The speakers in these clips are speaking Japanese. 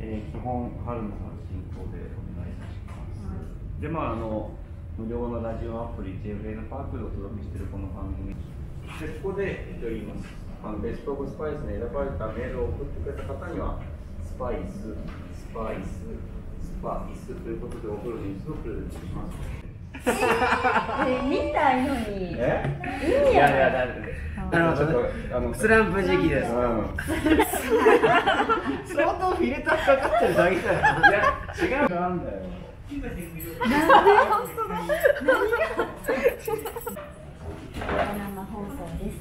基本春野さん進行でお願いいたします。で無料のラジオアプリ JFN パークでお届けしているこの番組で、ここで言います。ベストオブスパイスに選ばれたメールを送ってくれた方にはスパイスということで送るニュースをプレゼントします。 見たいのに。 いやスランプ時期です。相当フィルターかかってるだけだよ。 いや違うなんだよ。 なんで？本当だ。生放送です。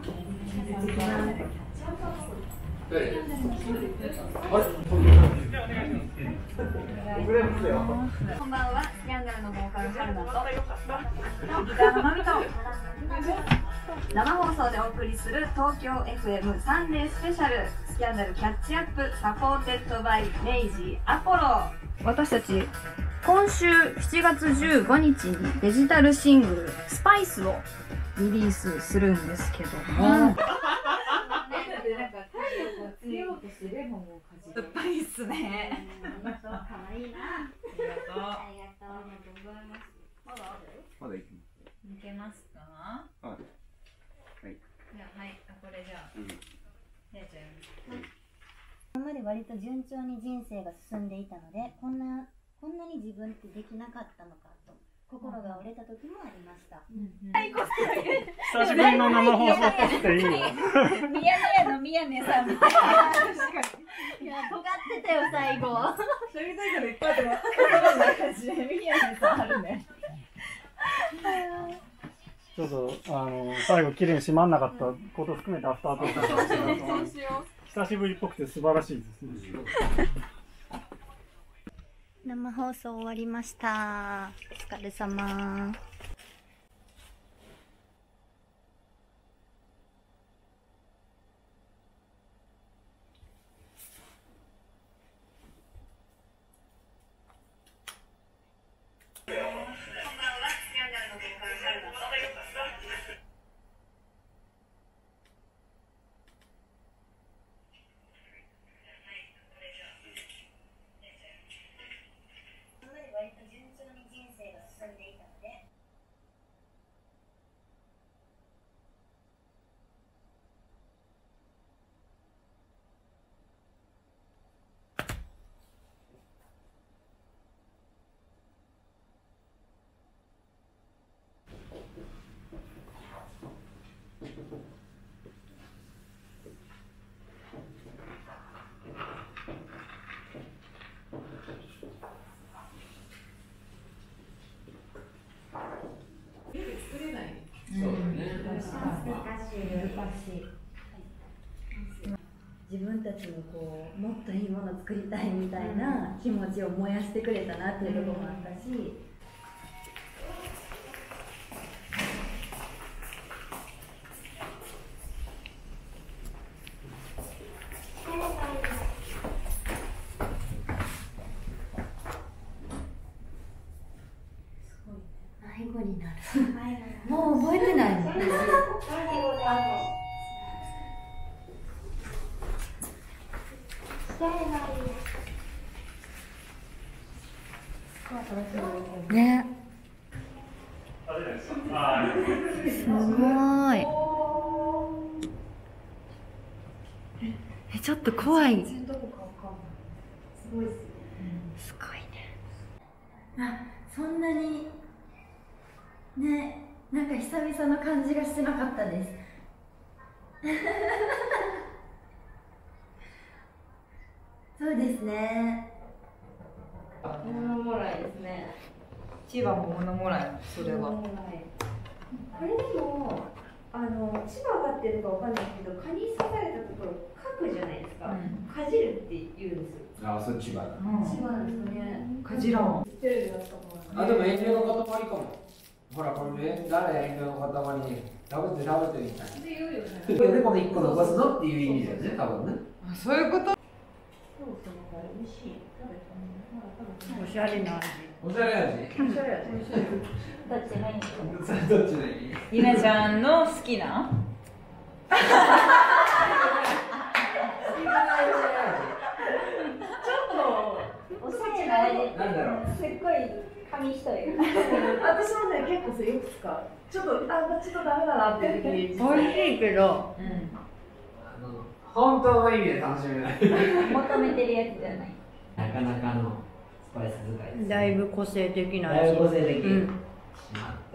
こんばんは、スキャンダルのボーカル春菜とギターのまみと生放送でお送りする東京 FM サンデースペシャルスキャンダルキャッチアップサポーテッドバイレイジーアポロ。私たち今週7月15日にデジタルシングル「スパイス」をリリースするんですけども、スパイスね。かわいいな。ありがとうございます。まだある？ まだいきます。 いけますか？ はい。 じゃあ、はい、これじゃあ。やっちゃいます。 今まで割と順調に人生が進んでいたので、こんなに自分ってできなかったのかと心が折れた時もありました。 久しぶりの生放送っぽくていいよ。 ミヤネ屋の宮根さんみたいな。いや、尖ってたよ最後。それだけどいっぱいあるわ。宮根さんあるね。 ちょっと最後綺麗に閉まんなかったこと含めてアフタートークをしてみたいと思います。久しぶりっぽくて素晴らしいですね。 生放送終わりました。お疲れ様。割と順調に人生が進んでいたので、自分たちももっといいものを作りたいみたいな気持ちを燃やしてくれたなっていうところもあったし、迷子になる。もう覚えてないの。ね。すごい。ちょっと怖い。すごいね。あ、そんなにね、なんか久々の感じがしてなかったです。そうですね。 物もらいですね。千葉も物もらい。それは。 これでも千葉がってるかわかんないけど、蚊に刺されたところかくじゃないですか。かじるって言うんですよ。 あ、それ千葉だ。 千葉ですね。 かじらん。 テレビだったかあ、でも遠慮の塊かも。ほら、これね、誰遠慮の塊に食べてみたいな。で、この1個残すのっていう意味だよね、多分ね。 あ、そういうこと。 おしゃれな味。 おしゃれ味。 おしゃれ味。どっちがいいの？ どっちがいい？ ゆなちゃんの好きな。ちょっなんだろう。 すっごい紙一重。私もね、結構それよく使う。ちょっとダメだなっていう時に。美味しいけど、 本当の意味で楽しめない。 求めてるやつじゃない。 なかなかのスパイス使いですね。 だいぶ個性的な味。 だいぶ個性的。しまった。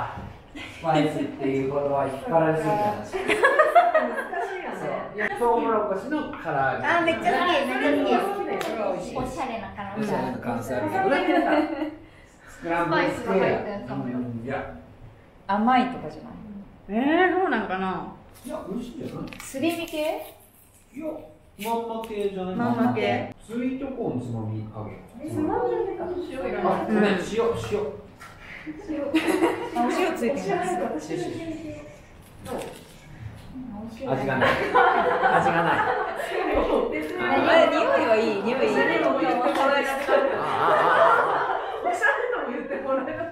スパイスっていう言葉引っ張られすぎた。 難しいよね。 トウモロコシの唐揚げ。 あ、めっちゃ好き。めっちゃ好き。 おしゃれな感じ。 おしゃれな関西揚げ。スクランブルエッグ。いや。 甘いとかじゃない？ そうなんかな。 いや、美味しいんじゃない？ すり身系？ いや、まんま系じゃない？ まんま系。 スイートコーンつまみ揚げ。 つまみ揚げか。塩いらない。 あ、ごめん、塩。 お塩ついてる。 味がない。味がない。 匂いはいい。匂いいい。 おしゃれとも言ってもらえなかった。おしゃれとも言ってもらえなかった。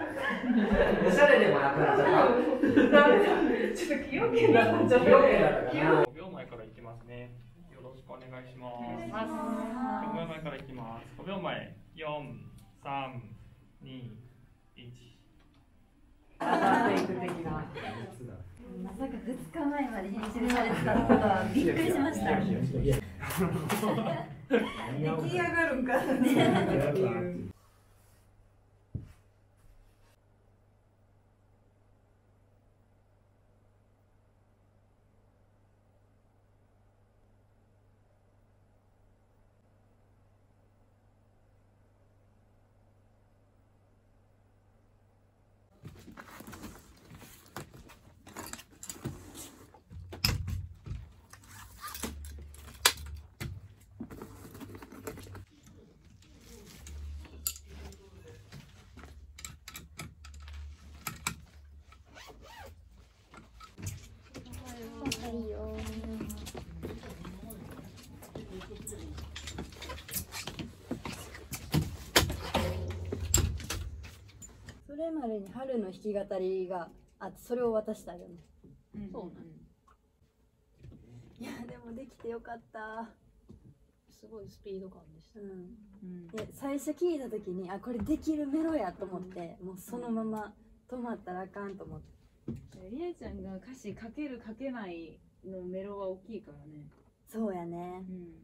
おしゃれでもなくなっちゃった。 ダメだ。ちょっと崎陽軒だったんじゃない。 5秒前からいきますね。よろしくお願いします。5秒前からいきます。5秒前。4、3、2、1。 まさか2日前まで編集されてたことはびっくりしました。出来上がるんかね。 それまでに春の弾き語りがあってそれを渡したよね。 そうなん。 いやでもできてよかった。 すごいスピード感でした。 で最初聞いた時にこれできるメロやと思って、もうそのまま止まったらあかんと思って。 りえちゃんが歌詞書ける書けないのメロは大きいからね。 そうやね。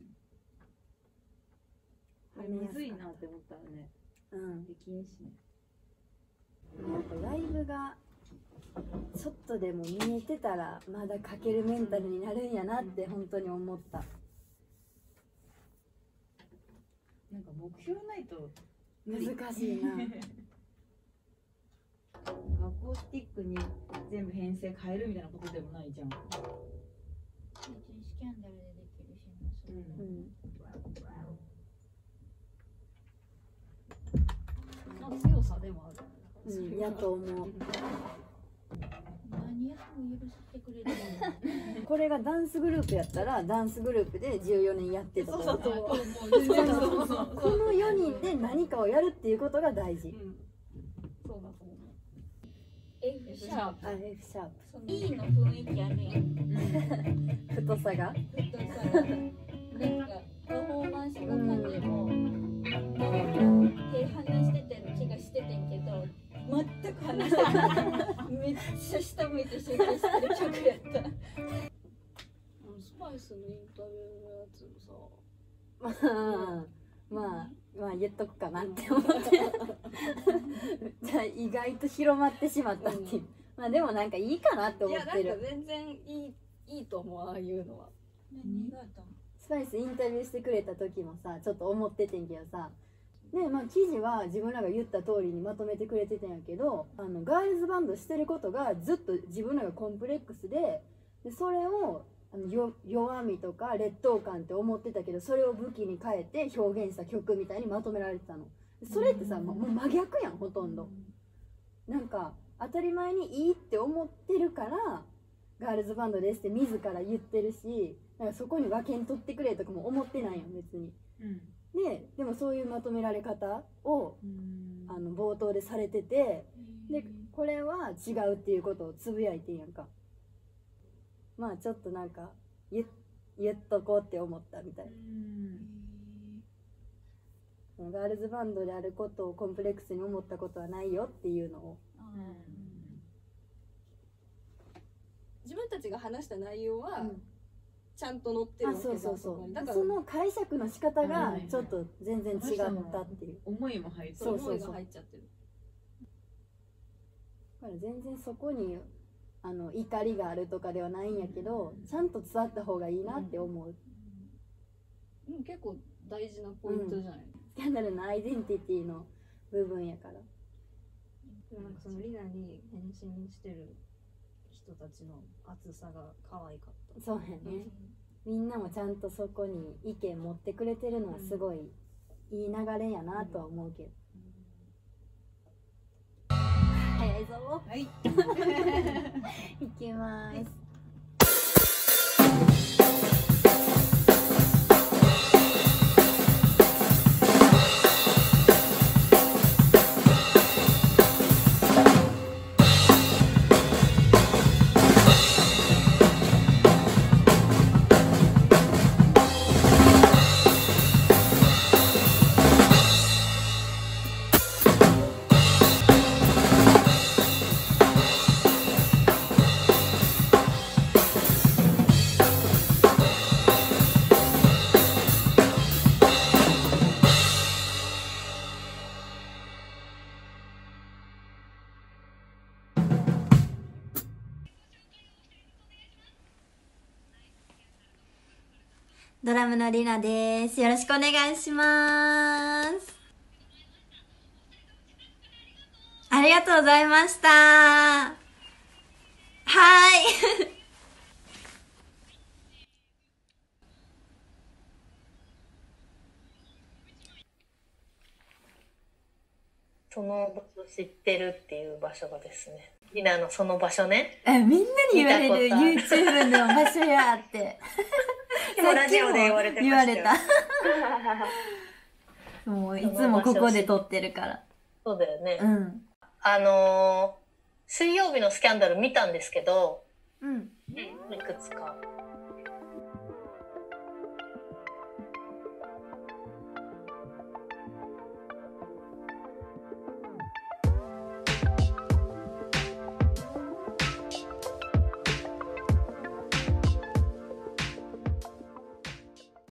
むずいなって思ったらね。できんしね。 やっぱライブがちょっとでも見えてたらまだ書けるメンタルになるんやなって本当に思った。 なんか目標ないと難しいな。 アコースティックに全部編成変えるみたいなことでもないじゃん。 スキャンダルでできるしな、それ。 の強さでもある。 やと思う。 何やっても許してくれる。 これがダンスグループやったらダンスグループで14年やってたと思う。この4人で何かをやるっていうことが大事。 そうだと思う。 F シャープ。 F シャープ。 E の雰囲気あるやん。 太さが。 なんかパフォーマンスの感じも手離しててる気がしててんけど、全く離してない。めっちゃ下向いて集中してる曲やった。 スパイスのインタビューのやつさ、まあ言っとくかなって思ってじゃあ意外と広まってしまったっていう、まあでもなんかいいかなって思ってる。 いやなんか全然いいと思う、ああいうのは。 何があったの？ スパイスインタビューしてくれた時もさ、ちょっと思っててんけどさ、でまあ記事は自分らが言った通りにまとめてくれてたんやけど、ガールズバンドしてることがずっと自分らがコンプレックスでそれを弱みとか劣等感って思ってたけど、それを武器に変えて表現した曲みたいにまとめられてたの。それってさ、もう真逆やん、ほとんど。なんか当たり前にいいって思ってるからガールズバンドですって自ら言ってるし、なんかそこに分けん取ってくれとかも思ってないよ別に。でもそういうまとめられ方を冒頭でされてて、でこれは違うっていうことをつぶやいてんやんか。まあちょっとなんか言っとこうって思ったみたいな。 ガールズバンドであることをコンプレックスに思ったことはないよっていうのを、 自分たちが話した内容はちゃんと載ってるわけそうだ。 そうそうだからその解釈の仕方がちょっと全然違ったっていう、 思いも入ってる。 思いが入っちゃってる。 だから全然そこに怒りがあるとかではないんやけど、ちゃんと伝わった方がいいなって思う。 結構大事なポイントじゃない。 スキャンダルのアイデンティティの部分やから。 なんかそのリナに返信してる人たちの熱さが可愛かった。 そうやね、みんなもちゃんとそこに意見持ってくれてるのはすごいいい流れやなとは思うけど、早いぞ。はいいきます、 ドラムのりなです。よろしくお願いします。ありがとうございました。はい。 その場所知ってるっていう場所がですね。リナのその場所ね。 みんなに言われる YouTube の場所やって。 でもラジオで言われてましたよ。 言われた。もういつもここで撮ってるから。 そうだよね。 うん。 水曜日のスキャンダル見たんですけど、 うん。 いくつか。